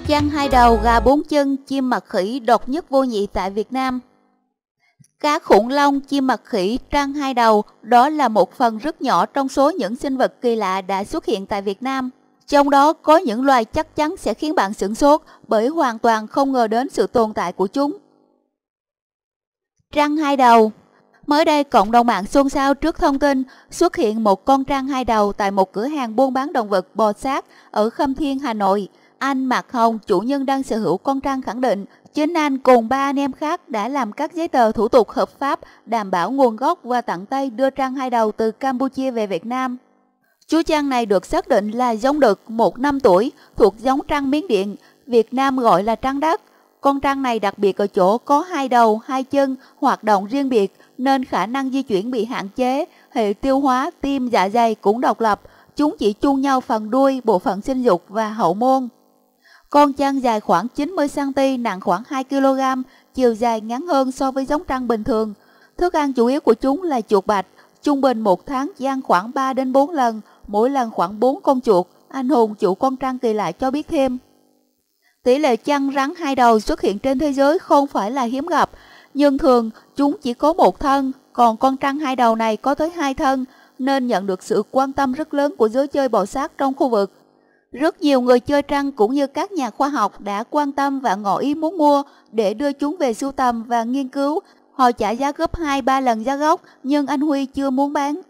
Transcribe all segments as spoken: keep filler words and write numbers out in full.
Trăng hai đầu, gà bốn chân, chim mặt khỉ độc nhất vô nhị tại Việt Nam. Cá khủng long, chim mặt khỉ, trăng hai đầu, đó là một phần rất nhỏ trong số những sinh vật kỳ lạ đã xuất hiện tại Việt Nam. Trong đó có những loài chắc chắn sẽ khiến bạn sửng sốt bởi hoàn toàn không ngờ đến sự tồn tại của chúng. Trăng hai đầu. Mới đây, cộng đồng mạng xôn xao trước thông tin xuất hiện một con trăng hai đầu tại một cửa hàng buôn bán động vật bò sát ở Khâm Thiên, Hà Nội. Anh Mạc Hồng, chủ nhân đang sở hữu con trăng, khẳng định chính anh cùng ba anh em khác đã làm các giấy tờ thủ tục hợp pháp đảm bảo nguồn gốc và tận tay đưa trăng hai đầu từ Campuchia về Việt Nam. Chú trăng này được xác định là giống đực một năm tuổi, thuộc giống trăng Miến Điện, Việt Nam gọi là trăng đất. Con trăng này đặc biệt ở chỗ có hai đầu, hai chân, hoạt động riêng biệt nên khả năng di chuyển bị hạn chế, hệ tiêu hóa, tim, dạ dày cũng độc lập, chúng chỉ chung nhau phần đuôi, bộ phận sinh dục và hậu môn. Con trăng dài khoảng chín mươi xăng-ti-mét, nặng khoảng hai ki lô gam, chiều dài ngắn hơn so với giống trăng bình thường. Thức ăn chủ yếu của chúng là chuột bạch, trung bình một tháng chỉ ăn khoảng ba đến bốn lần, mỗi lần khoảng bốn con chuột. Anh Hùng, chủ con trăng kỳ lạ, cho biết thêm. Tỷ lệ trăng rắn hai đầu xuất hiện trên thế giới không phải là hiếm gặp, nhưng thường chúng chỉ có một thân, còn con trăng hai đầu này có tới hai thân, nên nhận được sự quan tâm rất lớn của giới chơi bò sát trong khu vực. Rất nhiều người chơi trăng cũng như các nhà khoa học đã quan tâm và ngỏ ý muốn mua để đưa chúng về sưu tầm và nghiên cứu. Họ trả giá gấp hai ba lần giá gốc, nhưng anh Huy chưa muốn bán.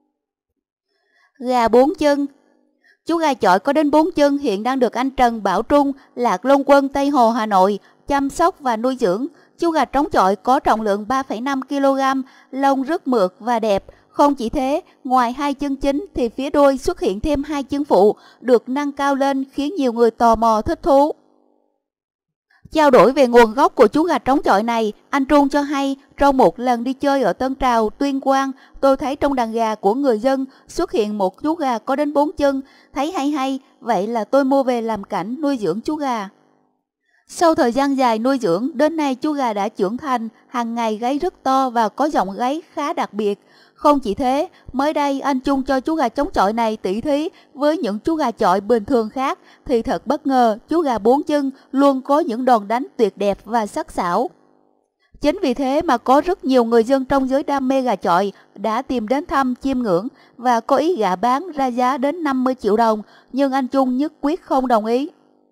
Gà bốn chân. Chú gà chọi có đến bốn chân hiện đang được anh Trần Bảo Trung, Lạc Long Quân, Tây Hồ, Hà Nội chăm sóc và nuôi dưỡng. Chú gà trống chọi có trọng lượng ba phẩy năm ki lô gam, lông rất mượt và đẹp. Không chỉ thế, ngoài hai chân chính thì phía đuôi xuất hiện thêm hai chân phụ được nâng cao lên khiến nhiều người tò mò thích thú. Trao đổi về nguồn gốc của chú gà trống chọi này, anh Trung cho hay trong một lần đi chơi ở Tân Trào, Tuyên Quang, tôi thấy trong đàn gà của người dân xuất hiện một chú gà có đến bốn chân, thấy hay hay, vậy là tôi mua về làm cảnh nuôi dưỡng chú gà. Sau thời gian dài nuôi dưỡng, đến nay chú gà đã trưởng thành, hàng ngày gáy rất to và có giọng gáy khá đặc biệt. Không chỉ thế, mới đây anh Trung cho chú gà trống chọi này tỉ thí với những chú gà chọi bình thường khác, thì thật bất ngờ, chú gà bốn chân luôn có những đòn đánh tuyệt đẹp và sắc sảo. Chính vì thế mà có rất nhiều người dân trong giới đam mê gà chọi đã tìm đến thăm, chiêm ngưỡng và có ý gạ bán ra giá đến năm mươi triệu đồng, nhưng anh Trung nhất quyết không đồng ý.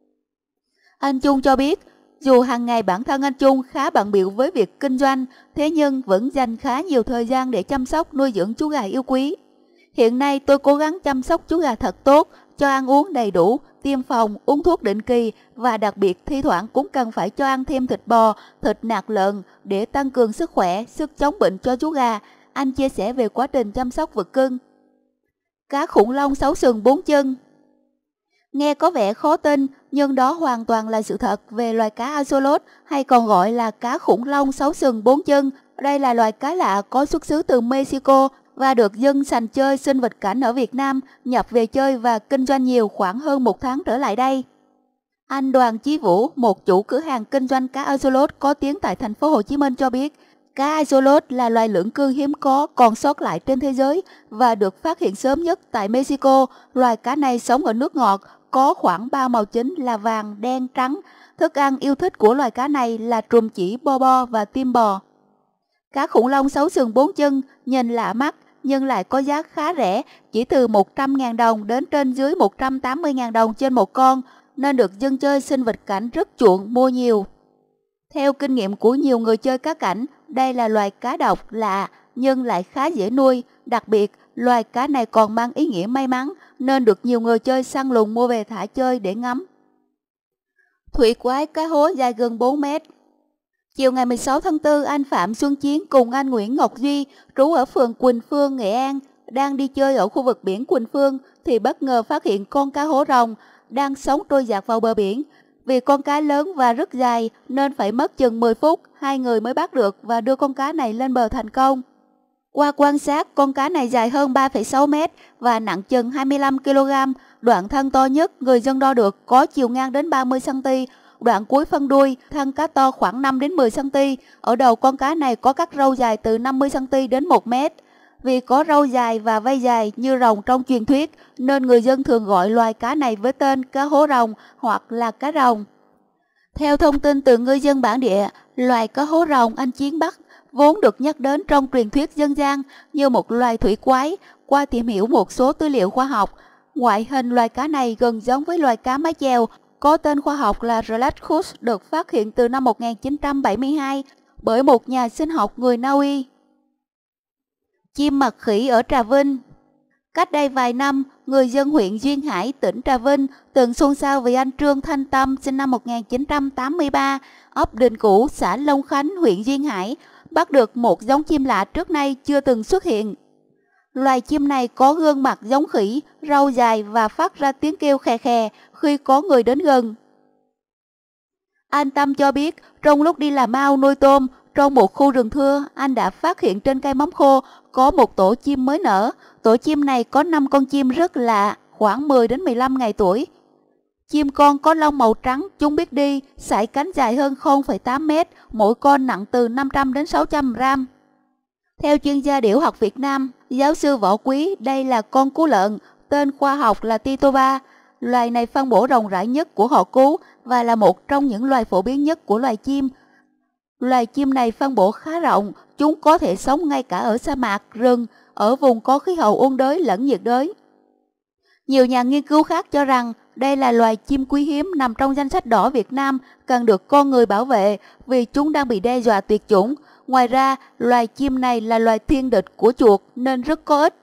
Anh Trung cho biết, dù hàng ngày bản thân anh Trung khá bận bịu với việc kinh doanh, thế nhưng vẫn dành khá nhiều thời gian để chăm sóc nuôi dưỡng chú gà yêu quý. Hiện nay tôi cố gắng chăm sóc chú gà thật tốt, cho ăn uống đầy đủ, tiêm phòng, uống thuốc định kỳ và đặc biệt thi thoảng cũng cần phải cho ăn thêm thịt bò, thịt nạc lợn để tăng cường sức khỏe, sức chống bệnh cho chú gà. Anh chia sẻ về quá trình chăm sóc vật cưng. Cá khủng long sáu sừng bốn chân. Nghe có vẻ khó tin, nhưng đó hoàn toàn là sự thật về loài cá axolotl, hay còn gọi là cá khủng long sáu sừng bốn chân. Đây là loài cá lạ có xuất xứ từ Mexico và được dân sành chơi sinh vật cảnh ở Việt Nam nhập về chơi và kinh doanh nhiều khoảng hơn một tháng trở lại đây. Anh Đoàn Chí Vũ, một chủ cửa hàng kinh doanh cá axolotl có tiếng tại thành phố Hồ Chí Minh cho biết, cá axolotl là loài lưỡng cư hiếm có còn sót lại trên thế giới và được phát hiện sớm nhất tại Mexico. Loài cá này sống ở nước ngọt, có khoảng ba màu chính là vàng, đen, trắng. Thức ăn yêu thích của loài cá này là trùm chỉ, bo bo và tim bò. Cá khủng long sáu sừng bốn chân nhìn lạ mắt nhưng lại có giá khá rẻ, chỉ từ một trăm nghìn đồng đến trên dưới một trăm tám mươi nghìn đồng trên một con, nên được dân chơi sinh vật cảnh rất chuộng mua nhiều. Theo kinh nghiệm của nhiều người chơi cá cảnh, đây là loài cá độc lạ nhưng lại khá dễ nuôi, đặc biệt loài cá này còn mang ý nghĩa may mắn nên được nhiều người chơi săn lùng mua về thả chơi để ngắm. Thủy quái cá hố dài gần bốn mét. Chiều ngày mười sáu tháng tư, anh Phạm Xuân Chiến cùng anh Nguyễn Ngọc Duy, trú ở phường Quỳnh Phương, Nghệ An, đang đi chơi ở khu vực biển Quỳnh Phương thì bất ngờ phát hiện con cá hố rồng đang sống trôi dạt vào bờ biển. Vì con cá lớn và rất dài nên phải mất chừng mười phút, hai người mới bắt được và đưa con cá này lên bờ thành công. Qua quan sát, con cá này dài hơn ba phẩy sáu mét và nặng chừng hai mươi lăm ki lô gam. Đoạn thân to nhất người dân đo được có chiều ngang đến ba mươi xăng-ti-mét. Đoạn cuối phân đuôi, thân cá to khoảng năm đến mười xăng-ti-mét. Ở đầu con cá này có cắt râu dài từ năm mươi xăng-ti-mét đến một mét. Vì có râu dài và vây dài như rồng trong truyền thuyết, nên người dân thường gọi loài cá này với tên cá hố rồng hoặc là cá rồng. Theo thông tin từ ngư dân bản địa, loài cá hố rồng Anh Chiến Bắc vốn được nhắc đến trong truyền thuyết dân gian như một loài thủy quái. Qua tìm hiểu một số tư liệu khoa học, ngoại hình loài cá này gần giống với loài cá mái chèo có tên khoa học là Rhelascus, được phát hiện từ năm một nghìn chín trăm bảy mươi hai bởi một nhà sinh học người Na Uy. Chim mật khỉ ở Trà Vinh. Cách đây vài năm, người dân huyện Duyên Hải, tỉnh Trà Vinh từng xôn xao vì anh Trương Thanh Tâm sinh năm một nghìn chín trăm tám mươi ba, ấp Đình Cũ, xã Long Khánh, huyện Duyên Hải, bắt được một giống chim lạ trước nay chưa từng xuất hiện. Loài chim này có gương mặt giống khỉ, râu dài và phát ra tiếng kêu khè khè khi có người đến gần. Anh Tâm cho biết, trong lúc đi làm ao nuôi tôm trong một khu rừng thưa, anh đã phát hiện trên cây mắm khô có một tổ chim mới nở. Tổ chim này có năm con chim rất lạ, khoảng mười đến mười lăm ngày tuổi. Chim con có lông màu trắng, chúng biết đi, sải cánh dài hơn không phẩy tám mét, mỗi con nặng từ năm trăm đến sáu trăm gram. Theo chuyên gia điểu học Việt Nam, giáo sư Võ Quý, đây là con cú lợn, tên khoa học là Titoba. Loài này phân bổ rộng rãi nhất của họ cú và là một trong những loài phổ biến nhất của loài chim. Loài chim này phân bổ khá rộng, chúng có thể sống ngay cả ở sa mạc, rừng, ở vùng có khí hậu ôn đới lẫn nhiệt đới. Nhiều nhà nghiên cứu khác cho rằng đây là loài chim quý hiếm nằm trong danh sách đỏ Việt Nam cần được con người bảo vệ vì chúng đang bị đe dọa tuyệt chủng. Ngoài ra, loài chim này là loài thiên địch của chuột nên rất có ích